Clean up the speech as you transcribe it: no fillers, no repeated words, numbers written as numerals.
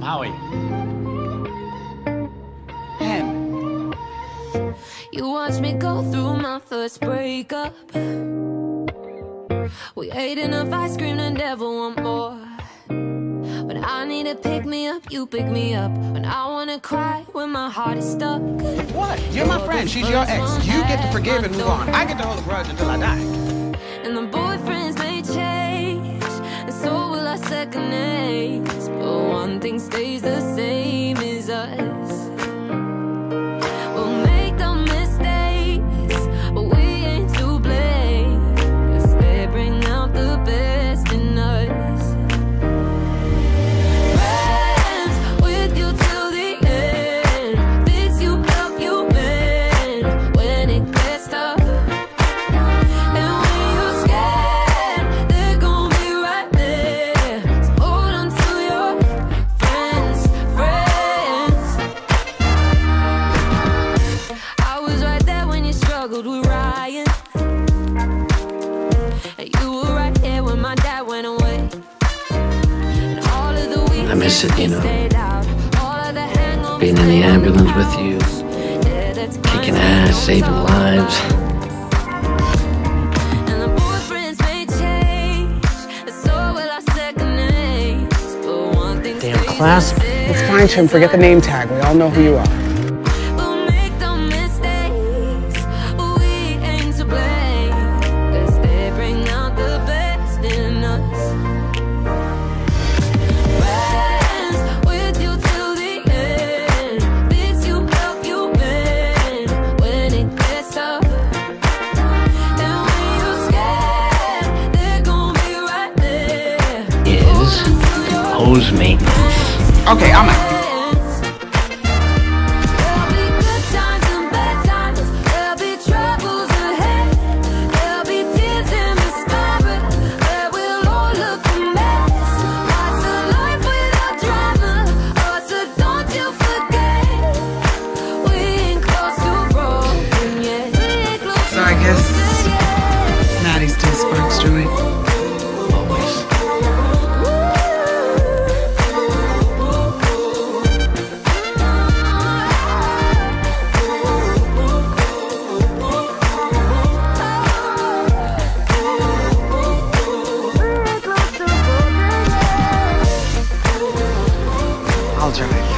Howie. Hen. You watched me go through my first breakup. We ate enough ice cream and never want more. When I need to pick me up, you pick me up. When I wanna cry, when my heart is stuck. What? You're my friend, she's your ex. You get to forgive and move on. I get to hold a grudge until I die. And the boyfriends may change, and so will our second names. But one thing stays the same is us. We'll make the mistakes, but we ain't to blame, 'cause they bring out the best in us. Friends with you till the end, fix you, help you bend when it gets tough. And when you're scared, they're gonna be right there. So hold on to your friends, friends. I was right there when you struggled with Ryan, and you were right here when my dad went away. And all of the weekends I miss it, you know, stayed out, all of the hangovers being in the ambulance with you, yeah, that's kicking fine. ass, saving lives. And the boyfriends may change, and so will our second names. But one thing Damn stays class. the same. It's fine, Tim. Forget the name tag. We all know who you are. We'll make the mistakes, but we ain't to blame, 'cause they bring out the best in us. Friends with you till the end, fix you, help you bend when it gets tough. And when you're scared, they're gonna be right there. Is hose maintenance. Okay, I'm out. There'll be good times and bad times. There'll be troubles ahead. There'll be tears in the sky, where we'll all look a mess. Lots of life without drama. Oh, so don't you forget, we ain't close to broken yet. We ain't close So to I guess broken yet. Maddie still sparks joy. Always. I'll drive.